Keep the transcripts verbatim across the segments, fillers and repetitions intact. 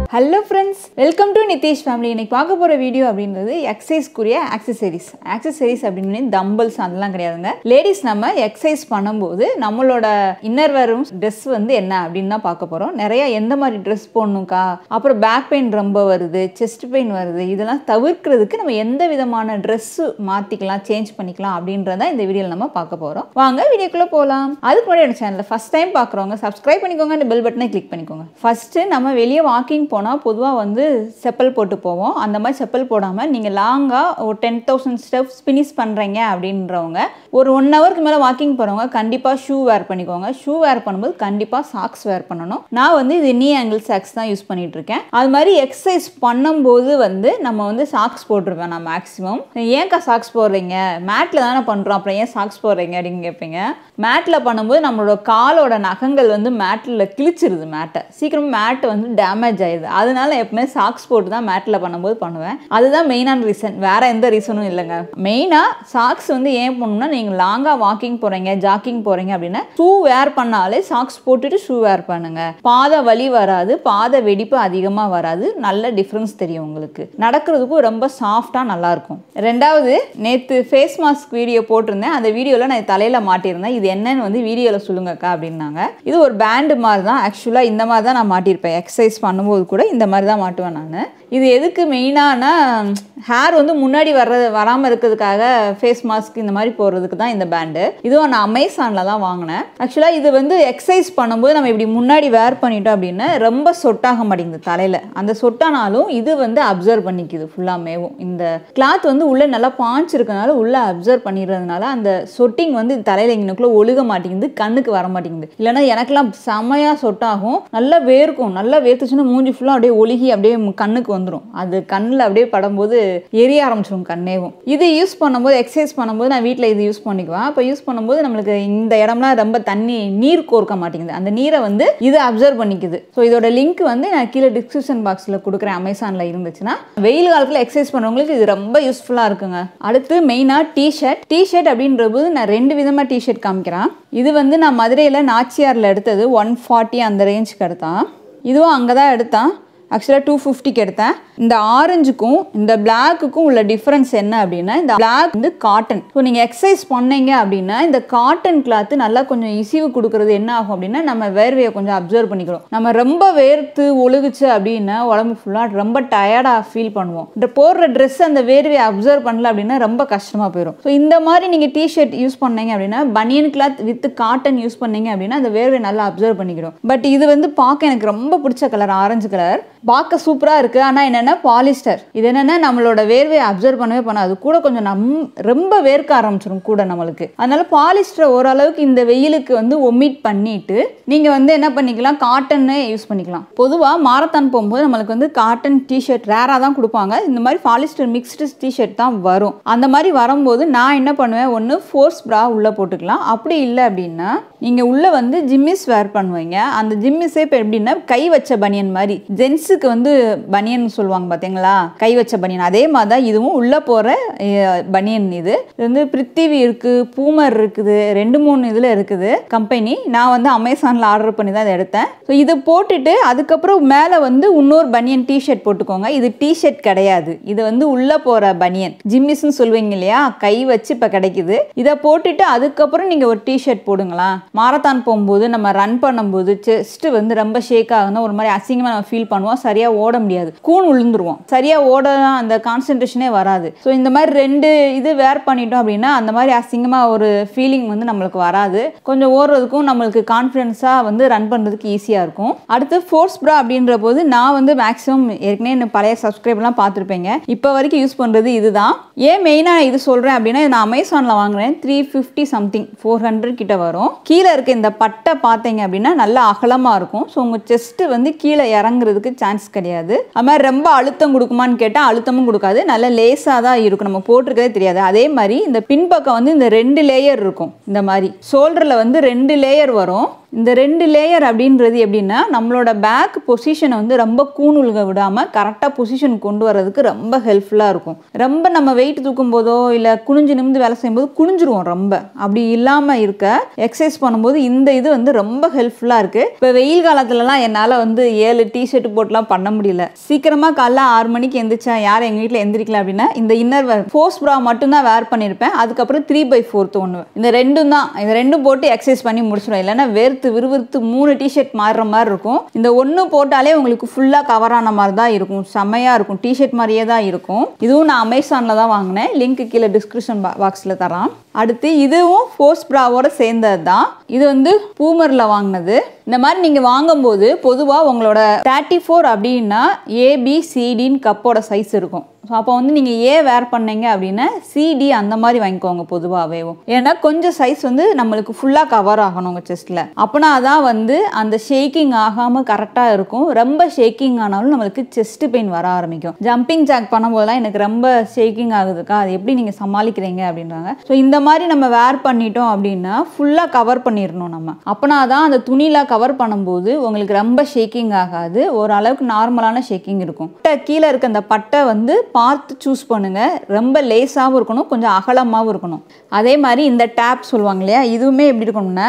Hello friends, welcome to Nitish family. இன்னைக்கு பார்க்க போற வீடியோ அப்படின்றது எக்சர்சைஸ் குரிய ஆக்சஸரீஸ். ஆக்சஸரீஸ் அப்படினே டம்பல்ஸ் அதெல்லாம் கிடையாதுங்க. லேடிஸ் நம்ம எக்சர்சைஸ் பண்ணும்போது நம்மளோட இன்னர் வேரும் Dress வந்து என்ன அப்படினா பார்க்க போறோம். நிறைய எந்த மாதிரி Dress போடணும்க்கா, அப்புறம் பேக் பெயின் ரொம்ப வருது, செஸ்ட் பெயின் வருது, இதெல்லாம் தவிர்க்கிறதுக்கு நம்ம எந்த விதமான Dress மாத்திக்கலாம், சேஞ்ச் பண்ணிக்கலாம் அப்படின்றத இந்த வீடியோல நம்ம பார்க்க போறோம். வாங்க வீடியோக்குள்ள போலாம். அதுக்கு முன்னாடி நம்ம சேனலை ஃபர்ஸ்ட் டைம் பார்க்கறவங்க Subscribe பண்ணிக்கோங்க, அந்த பெல் பட்டனை கிளிக் பண்ணிக்கோங்க. ஃபர்ஸ்ட் நம்ம வெளிய வாக்கிங் போனா பொதுவா வந்து செப்பல் போட்டு போவோம். அந்த மாதிரி செப்பல் போடாம நீங்க லாங்கா ஒரு ten thousand ஸ்டெப்ஸ் ஃபினிஷ் பண்றீங்க அப்படின்றவங்க ஒரு one ஹவருக்கு மேல வாக்கிங் போறவங்க கண்டிப்பா ஷூ வேர் பண்ணிக்கோங்க. ஷூ வேர் பண்ணும்போது கண்டிப்பா சாக்ஸ் வேர் பண்ணணும். நான் வந்து இது நீ ஆங்கிள் சாக்ஸ் தான் யூஸ் பண்ணிட்டு இருக்கேன். அது மாதிரி எக்சர்சைஸ் பண்ணும்போது வந்து நம்ம வந்து சாக்ஸ் போட்டுருவேன் நான் மேக்ஸிமம். ஏன்க்கா சாக்ஸ் போடுறீங்க, மேட்ல தானே பண்றோம், அப்புறம் ஏன் சாக்ஸ் போடுறீங்க அப்படின்னு கேட்பீங்க. மேட்ல பண்ணும்போது நம்மளோட காலோட நகங்கள் வந்து மேட்ல கிழிச்சிருது, மேட்டை சீக்கிரம் மேட் வந்து டேமேஜ் ஆயிடுது. அதனால எப்பவுமே சாக்ஸ் போட்டு தான் மேட்ல பண்ணும்போது பண்ணுவேன். அதுதான் மெயினான ரீசன், வேற எந்த ரீசனும் இல்லைங்க. மெயினா சாக்ஸ் வந்து ஏன் பண்ணணும்னா, நீங்க லாங்கா வாக்கிங் போறீங்க, ஜாக்கிங் போறீங்க அப்படின்னா ஷூ வேர் பண்ணாலே சாக்ஸ் போட்டுட்டு ஷூ வேர் பண்ணுங்க. பாத வலி வராது, பாத வெடிப்பு அதிகமா வராது, நல்ல டிஃபரன்ஸ் தெரியும் உங்களுக்கு. நடக்கிறதுக்கும் ரொம்ப சாஃப்டா நல்லா இருக்கும். ரெண்டாவது, நேத்து ஃபேஸ் மாஸ்க் வீடியோ போட்டிருந்தேன். அந்த வீடியோல நான் தலையில மாட்டியிருந்தேன். இது என்னன்னு வந்து வீடியோல சொல்லுங்கக்கா அப்படின்னாங்க. இது ஒரு பேண்ட் மாதிரி தான். ஆக்சுவலா இந்த மாதிரி தான் நான் மாட்டியிருப்பேன். எக்ஸசைஸ் பண்ணும்போது கூட இந்த மாதிரி தான் மாட்டுவேன் நான். இது எதுக்கு மெயினான, ஹேர் வந்து முன்னாடி வர்றது வராமல் இருக்கிறதுக்காக ஃபேஸ் மாஸ்க் இந்த மாதிரி போடுறதுக்கு தான் இந்த பேண்டு. இதுவும் நான் அமேசானில் தான் வாங்கினேன். ஆக்சுவலாக இது வந்து எக்ஸசைஸ் பண்ணும்போது நம்ம இப்படி முன்னாடி வேர் பண்ணிட்டோம் அப்படின்னா ரொம்ப சொட்டாக மாட்டேங்குது தலையில். அந்த சொட்டானாலும் இது வந்து அப்சர்வ் பண்ணிக்குது ஃபுல்லாமேவும். இந்த கிளாத் வந்து உள்ளே நல்லா பாஞ்சிருக்கனால உள்ளே அப்சர்வ் பண்ணிடுறதுனால அந்த சொட்டிங் வந்து தலையில் இங்கனுக்குள்ளே ஒழுக மாட்டேங்குது, கண்ணுக்கு வர மாட்டேங்குது. இல்லைன்னா எனக்கெல்லாம் செமையாக சொட்டாகும், நல்லா வேர்க்கும். நல்லா வேர்த்துச்சுன்னா மூஞ்சி ஃபுல்லாக அப்படியே ஒழுகி அப்படியே கண்ணுக்கு வந்துடும். அது கண்ணில் அப்படியே படும்போது எரிய ஆரம்பிச்சிடும் கண்ணேவும். இது யூஸ் பண்ணும்போது, எக்ஸசைஸ் பண்ணும்போது நான் வீட்டில் இது யூஸ் பண்ணிக்குவேன். அப்போ யூஸ் பண்ணும்போது நம்மளுக்கு இந்த இடம்லாம் ரொம்ப தண்ணி நீர் கோர்க்க மாட்டேங்குது, அந்த நீரை வந்து இது அப்சர்வ் பண்ணிக்குது. ஸோ இதோட லிங்க் வந்து நான் கீழே டிஸ்கிரிப்ஷன் பாக்ஸில் கொடுக்குறேன். அமேசானில் இருந்துச்சுன்னா வெயில் காலத்தில் எக்ஸசைஸ் பண்ணுறவங்களுக்கு இது ரொம்ப யூஸ்ஃபுல்லாக இருக்குங்க. அடுத்து மெயினாக டிஷர்ட். டிஷர்ட் அப்படின்றது நான் ரெண்டு விதமாக டிஷர்ட் காமிக்கிறேன். இது வந்து நான் மதுரையில் நாச்சியாரில் எடுத்தது, ஒன் ஃபார்ட்டி அந்த ரேஞ்சுக்கு எடுத்தான். இதுவும் அங்கே தான் எடுத்தான். ஆக்சுவலாக டூ ஃபிஃப்டிக்கு எடுத்தேன். இந்த ஆரஞ்சுக்கும் இந்த பிளாக்குக்கும் உள்ள டிஃப்ரென்ஸ் என்ன அப்படின்னா, இந்த பிளாக் வந்து காட்டன். ஸோ நீங்கள் எக்ஸசைஸ் பண்ணீங்க அப்படின்னா இந்த காட்டன் கிளாத்து நல்லா கொஞ்சம் இசிவு கொடுக்குறது என்ன ஆகும் அப்படின்னா, நம்ம வேர்வையை கொஞ்சம் அப்சர்வ் பண்ணிக்கிறோம். நம்ம ரொம்ப வேர்த்து ஒழுகுச்சு அப்படின்னா உடம்பு ஃபுல்லாக ரொம்ப டயர்டாக ஃபீல் பண்ணுவோம். இந்த போடுற ட்ரெஸ் அந்த வேர்வையை அப்சர்வ் பண்ணல அப்படின்னா ரொம்ப கஷ்டமாக போயிடும். ஸோ இந்த மாதிரி நீங்கள் டிஷர்ட் யூஸ் பண்ணீங்க அப்படின்னா, பனியன் கிளாத் வித் காட்டன் யூஸ் பண்ணீங்க அப்படின்னா அந்த வேர்வை நல்லா அப்சர்வ் பண்ணிக்கிறோம். பட் இது வந்து பார்க்க எனக்கு ரொம்ப பிடிச்ச கலர், ஆரஞ்சு கலர். பார்க்க சூப்பராக இருக்குது. ஆனால் என்னென்னா பாலிஸ்டர். இது என்னென்னா நம்மளோட வேர்வையை அப்சர்வ் பண்ணவே பண்ணாது, கூட கொஞ்சம் நம் ரொம்ப வேர்க்க ஆரம்பிச்சிடும் கூட நம்மளுக்கு. அதனால பாலிஸ்டரை ஓரளவுக்கு இந்த வெயிலுக்கு வந்து ஒமிட் பண்ணிட்டு நீங்கள் வந்து என்ன பண்ணிக்கலாம், காட்டன்னு யூஸ் பண்ணிக்கலாம். பொதுவாக மாரத்தான் போகும்போது நம்மளுக்கு வந்து காட்டன் டிஷர்ட் ரேராக தான் கொடுப்பாங்க. இந்த மாதிரி பாலிஸ்டர் மிக்ஸ்டு டிஷர்ட் தான் வரும். அந்த மாதிரி வரும்போது நான் என்ன பண்ணுவேன், ஒன்று ஃபோர்ஸ் ப்ரா உள்ளே போட்டுக்கலாம். அப்படி இல்லை அப்படின்னா நீங்கள் உள்ளே வந்து ஜிம்மிஸ் வேர் பண்ணுவீங்க. அந்த ஜிம்மிஸே இப்போ எப்படின்னா கை வச்ச பனியன் மாதிரி, ஜென்ஸ் வந்து பனியன் சொல்லுவாங்க பாத்தீங்களா, கை வச்ச பனியன். அதே மாதிரி தான் இதுவும் உள்ள போற பனியன். இது வந்து பிரித்திவி இருக்கு, பூமர் இருக்குது, ரெண்டு மூணு இதுல இருக்குது கம்பெனி. நான் வந்து அமேசான்ல ஆர்டர் பண்ணி தான் இதை எடுத்தேன். ஸோ இதை போட்டுட்டு அதுக்கப்புறம் மேல வந்து இன்னொரு பனியன் டிஷர்ட் போட்டுக்கோங்க. இது டிஷர்ட் கிடையாது, இது வந்து உள்ள போற பனியன், ஜிம்மிஸ்ன்னு சொல்லுவீங்க இல்லையா, கை வச்சு இப்ப கிடைக்குது. இதை போட்டுட்டு அதுக்கப்புறம் நீங்க ஒரு டிஷர்ட் போடுங்களா. மாரத்தான் போகும்போது நம்ம ரன் பண்ணும்போது செஸ்ட் வந்து ரொம்ப ஷேக் ஆகுதுன்னா ஒரு மாதிரி அசிங்கமா நம்ம ஃபீல் பண்ணுவோம், சரியா ஓட முடியாது, கூன் விழுந்துருவோம், சரியா ஓட அந்த கான்சென்ட்ரேஷனே வராது. ஸோ இந்த மாதிரி ரெண்டு இது வேர் பண்ணிட்டோம் அப்படின்னா அந்த மாதிரி அசிங்கமா ஒரு ஃபீலிங் வந்து நம்மளுக்கு வராது. கொஞ்சம் ஓடுறதுக்கும் நம்மளுக்கு கான்ஃபிடென்ஸா வந்து ரன் பண்றதுக்கு ஈஸியா இருக்கும். அடுத்து ஃபோர்ஸ் ப்ரா அப்படின்ற போது நான் வந்து மேக்ஸிமம் ஏற்கனவே என்ன பழைய சப்ஸ்கிரைப்லாம் பார்த்துருப்பீங்க, இப்போ வரைக்கும் யூஸ் பண்றது இதுதான். ஏன் மெயினா இது சொல்றேன் அப்படின்னா, நான் அமேசான்ல வாங்குறேன். Three fifty something four hundred கிட்ட வரும். கீழே இருக்க இந்த பட்டை பார்த்தீங்க அப்படின்னா நல்லா அகலமா இருக்கும். ஸோ உங்க செஸ்ட் வந்து கீழே இறங்குறதுக்கு சான்ஸ் கிடையாது. அது மாதிரி ரொம்ப அழுத்தம் கொடுக்குமான்னு கேட்டால் அழுத்தமும் கொடுக்காது, நல்ல லேசாக தான் இருக்கும், நம்ம போட்டிருக்கதே தெரியாது. அதே மாதிரி இந்த பின்பக்கம் வந்து இந்த ரெண்டு லேயர் இருக்கும். இந்த மாதிரி ஷோல்டரில் வந்து ரெண்டு லேயர் வரும். இந்த ரெண்டு லேயர் அப்படின்றது எப்படின்னா நம்மளோட பேக் பொசிஷனை வந்து ரொம்ப கூணுழுக விடாமல் கரெக்டாக பொசிஷன் கொண்டு வரதுக்கு ரொம்ப ஹெல்ப்ஃபுல்லாக இருக்கும். ரொம்ப நம்ம வெயிட் தூக்கும் போதோ இல்லை குனிஞ்சு நிமிந்து வேலை செய்யும்போது குனிஞ்சிருவோம். ரொம்ப அப்படி இல்லாமல் இருக்க எக்ஸசைஸ் பண்ணும்போது இந்த இது வந்து ரொம்ப ஹெல்ப்ஃபுல்லாக இருக்குது. இப்போ வெயில் காலத்துலலாம் என்னால் வந்து ஏழு டிஷர்ட் போட்டுலாம் பண்ண முடியல. சீக்கிரமாக காலைல ஆறு மணிக்கு எந்திரிச்சா யார் எங்கள் வீட்டில் எந்திரிக்கல அப்படின்னா இந்த இன்னர் வேர் ஃபோர்ஸ் ப்ரா மட்டும்தான் வேர் பண்ணியிருப்பேன். அதுக்கப்புறம் த்ரீ பை ஃபோர்த்து ஒன்று, இந்த ரெண்டும் தான். இந்த ரெண்டும் போட்டு எக்ஸசைஸ் பண்ணி முடிச்சிடும். இல்லைன்னா வேர்த்து விறுவிறுத்து மூணு டிஷர்ட் மாறுற மாதிரி இருக்கும். இந்த ஒன்று போட்டாலே உங்களுக்கு ஃபுல்லாக கவர் ஆன மாதிரி தான் இருக்கும். செம்மையாக இருக்கும், டிஷர்ட் மாதிரியே தான் இருக்கும். இதுவும் நான் அமேசானில் தான் வாங்கினேன், லிங்க் கீழே டிஸ்கிரிப்ஷன் பாக்ஸில் தரேன். அடுத்து இதுவும் ஃபோர்ஸ் ப்ராவோட சேர்ந்தது தான். இது வந்து பூமரில் வாங்கினது. இந்த மாதிரி நீங்கள் வாங்கும்போது பொதுவாக உங்களோட தேர்ட்டி ஃபோர் அப்படின்னா ஏபிசிடின்னு கப்போட சைஸ் இருக்கும். ஸோ அப்போ வந்து நீங்கள் ஏ வேர் பண்ணீங்க அப்படின்னா சிடி அந்த மாதிரி வாங்கிக்கோங்க பொதுவாகவே. ஏன்னா கொஞ்சம் சைஸ் வந்து நம்மளுக்கு ஃபுல்லாக கவர் ஆகணும் உங்கள் செஸ்ட்டில். அப்போனா தான் வந்து அந்த ஷேக்கிங் ஆகாமல் கரெக்டாக இருக்கும். ரொம்ப ஷேக்கிங் ஆனாலும் நம்மளுக்கு செஸ்ட் பெயின் வர ஆரம்பிக்கும். ஜம்பிங் ஜாக் பண்ணும்போதெல்லாம் எனக்கு ரொம்ப ஷேக்கிங் ஆகுதுக்கா, அது எப்படி நீங்கள் சமாளிக்கிறீங்க அப்படின்றாங்க. ஸோ இந்த மாதிரி நம்ம வேர் பண்ணிட்டோம் அப்படின்னா ஃபுல்லாக கவர் பண்ணிடணும் நம்ம. அப்போனா தான் அந்த துணியில் கவர் பண்ணும்போது உங்களுக்கு ரொம்ப ஷேக்கிங் ஆகாது, ஓரளவுக்கு நார்மலான ஷேக்கிங் இருக்கும். கீழே இருக்க அந்த பட்டை வந்து பார்த்து சூஸ் பண்ணுங்க. ரொம்ப லேசாகவும் இருக்கணும், கொஞ்சம் அகலமாகவும் இருக்கணும். அதே மாதிரி இந்த டேப் சொல்லுவாங்க இல்லையா, இதுவுமே எப்படி இருக்கணும்னா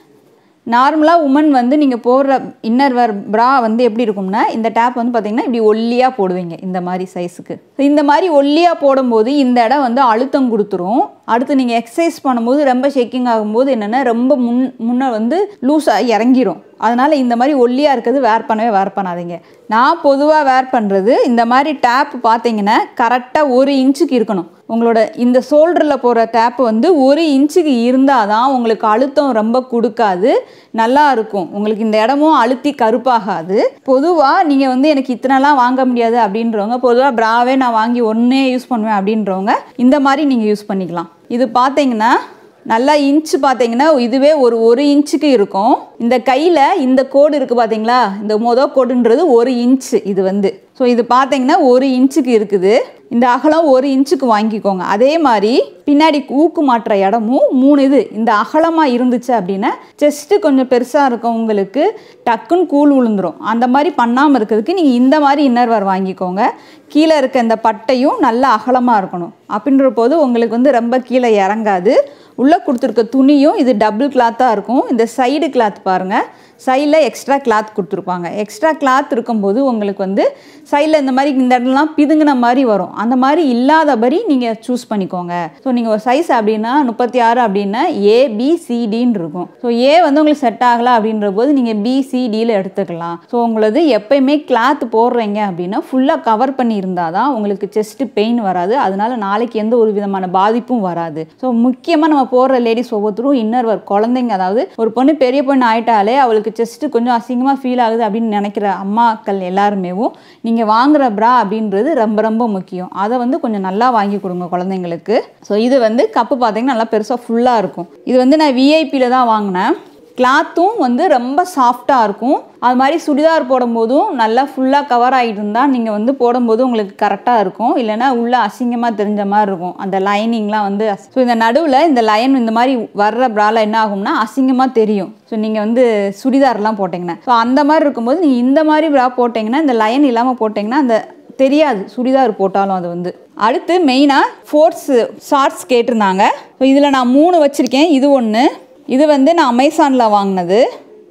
நார்மலாக உமன் வந்து நீங்கள் போடுற இன்னர் வேர் ப்ரா வந்து எப்படி இருக்கும்னா இந்த டேப் வந்து பார்த்தீங்கன்னா இப்படி ஒல்லியாக போடுவீங்க இந்த மாதிரி சைஸுக்கு. இந்த மாதிரி ஒல்லியாக போடும்போது இந்த இடம் வந்து அழுத்தம் கொடுத்துரும். அடுத்து நீங்கள் எக்ஸசைஸ் பண்ணும்போது ரொம்ப ஷேக்கிங் ஆகும்போது என்னென்னா ரொம்ப முன் முன்னே வந்து லூஸாக இறங்கிரும். அதனால் இந்த மாதிரி ஒல்லியாக இருக்கிறது வேர் பண்ணவே வேர் பண்ணாதீங்க. நான் பொதுவாக வேர் பண்ணுறது இந்த மாதிரி டேப் பார்த்தீங்கன்னா கரெக்டாக ஒரு இன்ச்சுக்கு இருக்கணும். உங்களோட இந்த ஷோல்டரில் போகிற டேப்பு வந்து ஒரு இன்ச்சுக்கு இருந்தால் தான் உங்களுக்கு அழுத்தம் ரொம்ப கொடுக்காது, நல்லா இருக்கும். உங்களுக்கு இந்த இடமும் அழுத்தி கருப்பாகாது. பொதுவாக நீங்கள் வந்து எனக்கு இத்தனைலாம் வாங்க முடியாது அப்படின்றவங்க, பொதுவாக ப்ராவே நான் வாங்கி ஒன்றே யூஸ் பண்ணுவேன் அப்படின்றவங்க இந்த மாதிரி நீங்கள் யூஸ் பண்ணிக்கலாம். இது பார்த்தீங்கன்னா நல்லா இன்ச்சு பார்த்தீங்கன்னா இதுவே ஒரு ஒரு இன்ச்சுக்கு இருக்கும். இந்த கையில் இந்த கோடு இருக்குது பார்த்தீங்களா, இந்த மொதல் கோடுன்றது ஒரு இன்ச்சு இது வந்து. ஸோ இது பார்த்தீங்கன்னா ஒரு இன்ச்சுக்கு இருக்குது. இந்த அகலம் ஒரு இன்ச்சுக்கு வாங்கிக்கோங்க. அதே மாதிரி பின்னாடி ஊக்கு மாட்டுற இடமும் மூணு இது இந்த அகலமாக இருந்துச்சு அப்படின்னா செஸ்ட்டு கொஞ்சம் பெருசாக இருக்கவங்களுக்கு டக்குன்னு கூழ் விழுந்துடும். அந்த மாதிரி பண்ணாமல் இருக்கிறதுக்கு நீங்கள் இந்த மாதிரி இன்னர்வேர் வாங்கிக்கோங்க. கீழே இருக்க இந்த பட்டையும் நல்லா அகலமாக இருக்கணும். அப்படின்ற போது உங்களுக்கு வந்து ரொம்ப கீழே இறங்காது. உள்ளே கொடுத்துருக்க துணியும் இது டபுள் கிளாத்தாக இருக்கும். இந்த சைடு கிளாத் பாருங்கள், சைடில் எக்ஸ்ட்ரா கிளாத் கொடுத்துருப்பாங்க. எக்ஸ்ட்ரா கிளாத் இருக்கும்போது உங்களுக்கு வந்து சைடில் இந்த மாதிரி இந்த இடம்லாம் பிதுங்கின மாதிரி வரும். அந்த மாதிரி இல்லாதபடி நீங்கள் சூஸ் பண்ணிக்கோங்க. ஸோ நீங்கள் ஒரு சைஸ் அப்படின்னா முப்பத்தி ஆறு அப்படின்னா ஏபிசிடின்னு இருக்கும். ஸோ ஏ வந்து உங்களுக்கு செட் ஆகலை அப்படின்ற போது நீங்கள் பிசிடியில் எடுத்துக்கலாம். ஸோ உங்களது எப்பயுமே கிளாத் போடுறீங்க அப்படின்னா ஃபுல்லாக கவர் பண்ணி இருந்தால் தான் உங்களுக்கு செஸ்ட்டு பெயின் வராது. அதனால நாளைக்கு எந்த ஒரு விதமான பாதிப்பும் வராது. ஸோ முக்கியமாக நம்ம போடுற லேடிஸ் ஒவ்வொருத்தரும் இன்னர் ஒர்க் குழந்தைங்க, அதாவது ஒரு பொண்ணு பெரிய பொண்ணு ஆயிட்டாலே அவளுக்கு செஸ்ட்டு கொஞ்சம் அசிங்கமாக ஃபீல் ஆகுது அப்படின்னு நினைக்கிற அம்மாக்கள் எல்லாருமேவும் நீங்கள் வாங்குற ப்ரா அப்படின்றது ரொம்ப ரொம்ப முக்கியம். அதை வந்து கொஞ்சம் நல்லா வாங்கி கொடுங்க குழந்தைங்களுக்கு. ஸோ இது வந்து கப்பு பார்த்தீங்கன்னா நல்லா பெருசாக ஃபுல்லாக இருக்கும். இது வந்து நான் விஐபியில் தான் வாங்கினேன். கிளாத்தும் வந்து ரொம்ப சாஃப்டாக இருக்கும். அது மாதிரி சுடிதார் போடும்போதும் நல்லா ஃபுல்லாக கவர் ஆகிட்டு இருந்தால் நீங்கள் வந்து போடும்போது உங்களுக்கு கரெக்டாக இருக்கும். இல்லைனா உள்ளே அசிங்கமாக தெரிஞ்ச மாதிரி இருக்கும் அந்த லைனிங்லாம் வந்து. ஸோ இந்த நடுவில் இந்த லைன் இந்த மாதிரி வர்ற ப்ரால என்ன ஆகும்னா அசிங்கமாக தெரியும். ஸோ நீங்கள் வந்து சுடிதார்லாம் போட்டிங்கன்னா ஸோ அந்த மாதிரி இருக்கும்போது நீங்கள் இந்த மாதிரி ப்ரா போட்டிங்கன்னா இந்த லைன் இல்லாமல் போட்டிங்கன்னா அந்த தெரியாது சுடிதார் போட்டாலும். அது வந்து அடுத்து மெயினாக ஃபோர்ஸ் ஷார்ட்ஸ் கேட்டிருந்தாங்க. ஸோ இதில் நான் மூணு வச்சுருக்கேன். இது ஒன்று, இது வந்து நான் அமேசானில் வாங்கினது.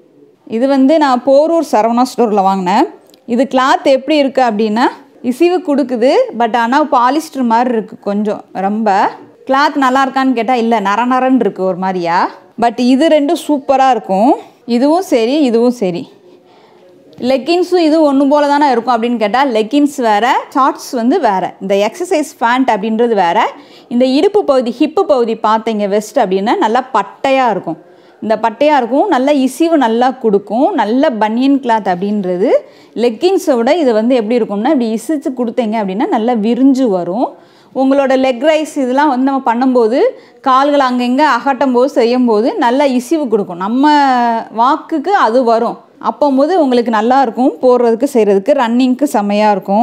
இது வந்து நான் போரூர் சரவணா ஸ்டோரில் வாங்கினேன். இது கிளாத் எப்படி இருக்குது அப்படின்னா இசிவு கொடுக்குது, பட் ஆனால் பாலிஸ்டர் மாதிரி இருக்குது. கொஞ்சம் ரொம்ப கிளாத் நல்லா இருக்கான்னு கேட்டால் இல்லை, நர நரன்னு இருக்குது ஒரு மாதிரியா. பட் இது ரெண்டும் சூப்பராக இருக்கும். இதுவும் சரி இதுவும் சரி. லெக்கின்ஸும் இது ஒன்று போல தானே இருக்கும் அப்படின்னு கேட்டால் லெக்கின்ஸ் வேறு, ஷார்ட்ஸ் வந்து வேறு. இந்த எக்ஸசைஸ் பேண்ட் அப்படின்றது வேறு. இந்த இடுப்பு பகுதி ஹிப்பு பகுதி பார்த்தீங்க வெஸ்ட் அப்படின்னா நல்லா பட்டையாக இருக்கும். இந்த பட்டையாக இருக்கும், நல்ல இசிவு நல்லா கொடுக்கும். நல்ல பனியன் கிளாத் அப்படின்றது. லெக்கின்ஸை விட இது வந்து எப்படி இருக்கும்னா இப்படி இசிச்சு கொடுத்தீங்க அப்படின்னா நல்லா விரிஞ்சு வரும். உங்களோட லெக் ரைஸ் இதெல்லாம் வந்து நம்ம பண்ணும்போது கால்களை அங்கங்கே அகட்டும் போது செய்யும்போது நல்லா இசிவு கொடுக்கும். நம்ம வாக்குக்கு அது வரும். அப்போம்போது உங்களுக்கு நல்லாயிருக்கும் போடுறதுக்கு செய்கிறதுக்கு. ரன்னிங்க்கு செம்மையாக இருக்கும்.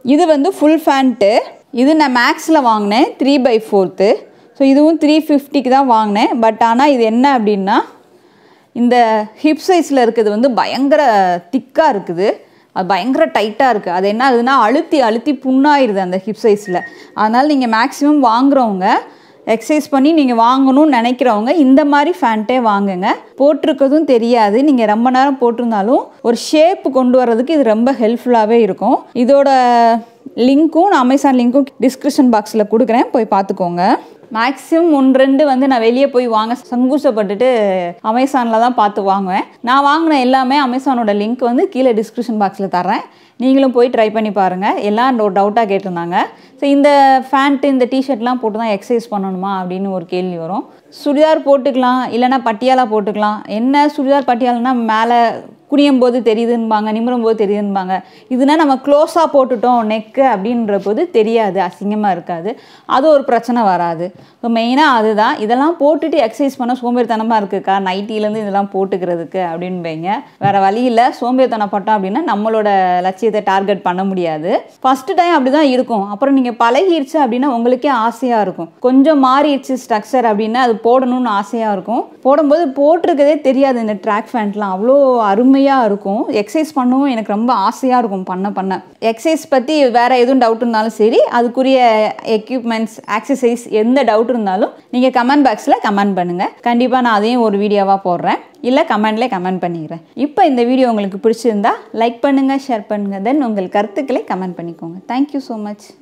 இது வந்து ஃபுல் ஃபேண்ட்டு. இது நான் மேக்ஸில் வாங்கினேன் த்ரீ பை ஃபோர்த்து. ஸோ இதுவும் த்ரீ ஃபிஃப்டிக்கு தான் வாங்கினேன். பட் ஆனால் இது என்ன அப்படின்னா இந்த ஹிப் சைஸில் இருக்கிறது வந்து பயங்கர திக்காக இருக்குது, அது பயங்கர டைட்டாக இருக்குது. அது என்ன ஆகுதுன்னா அழுத்தி அழுத்தி புண்ணாயிருது அந்த ஹிப் சைஸில். அதனால் நீங்கள் மேக்ஸிமம் வாங்குறவங்க எக்ஸசைஸ் பண்ணி நீங்கள் வாங்கணும்னு நினைக்கிறவங்க இந்த மாதிரி ஃபேண்ட்டே வாங்குங்க. போட்டிருக்கிறதும் தெரியாது, நீங்கள் ரொம்ப நேரம் போட்டிருந்தாலும் ஒரு ஷேப்பு கொண்டு வர்றதுக்கு இது ரொம்ப ஹெல்ப்ஃபுல்லாகவே இருக்கும். இதோட லிங்க்கும் நான் அமேசான் லிங்க்கும் டிஸ்கிரிப்ஷன் பாக்ஸில் கொடுக்குறேன், போய் பார்த்துக்கோங்க. மேக்ஸிமம் ஒன்று ரெண்டு வந்து நான் வெளியே போய் வாங்க சங்கூசப்பட்டுட்டு அமேசானில் தான் பார்த்து வாங்குவேன். நான் வாங்கின எல்லாமே அமேசானோட லிங்க் வந்து கீழே டிஸ்கிரிப்ஷன் பாக்ஸில் தரேன், நீங்களும் போய் ட்ரை பண்ணி பாருங்கள். எல்லாம் ஒரு டவுட்டாக கேட்டிருந்தாங்க. ஸோ இந்த ஃபேண்ட்டு இந்த டிஷர்ட்லாம் போட்டு தான் எக்ஸசைஸ் பண்ணணுமா அப்படின்னு ஒரு கேள்வி வரும். சுடிதார் போட்டுக்கலாம், இல்லைனா பட்டியாலா போட்டுக்கலாம். என்ன சுடிதார் பட்டியாலனா மேலே குனியும் போது தெரியுதுன்பாங்க, நிமிரும் போது தெரியுதுன்பாங்க. இதுனா நம்ம க்ளோஸாக போட்டுட்டோம் நெக்கு அப்படின்ற போது தெரியாது, அசிங்கமாக இருக்காது, அது ஒரு பிரச்சனை வராது. ஸோ மெயினாக அதுதான். இதெல்லாம் போட்டுட்டு எக்ஸசைஸ் பண்ண சோம்பேறித்தனமாக இருக்குக்கா நைட்டிலேருந்து இதெல்லாம் போட்டுக்கிறதுக்கு அப்படின்பீங்க. வேறு வழி இல்லை, சோம்பேறித்தனம் பட்டோம் அப்படின்னா நம்மளோட லட்சியத்தை டார்கெட் பண்ண முடியாது. ஃபஸ்ட்டு டைம் அப்படி தான் இருக்கும். அப்புறம் நீங்கள் பழகிடுச்சு அப்படின்னா உங்களுக்கே ஆசையாக இருக்கும். கொஞ்சம் மாறிடுச்சு ஸ்ட்ரக்சர் அப்படின்னா அது போடணும்னு ஆசையாக இருக்கும். போடும்போது போட்டிருக்கதே தெரியாது. இந்த ட்ராக் ஃபேண்ட்லாம் அவ்வளோ அருமையாக இருக்கும். எக்ஸசைஸ் பண்ணவும் எனக்கு ரொம்ப ஆசையாக இருக்கும் பண்ண பண்ண. எக்ஸசைஸ் பற்றி வேறு எதுவும் டவுட் இருந்தாலும் சரி, அதுக்குரிய எக்யூப்மெண்ட்ஸ் ஆக்சசரிஸ் எந்த டவுட் இருந்தாலும் நீங்கள் கமெண்ட் பாக்ஸில் கமெண்ட் பண்ணுங்கள். கண்டிப்பாக நான் அதையும் ஒரு வீடியோவாக போடுறேன், இல்லை கமெண்ட்லேயே கமெண்ட் பண்ணிக்கிறேன். இப்போ இந்த வீடியோ உங்களுக்கு பிடிச்சிருந்தா லைக் பண்ணுங்கள், ஷேர் பண்ணுங்கள், தென் உங்கள் கருத்துக்களை கமெண்ட் பண்ணிக்கோங்க. Thank you so much.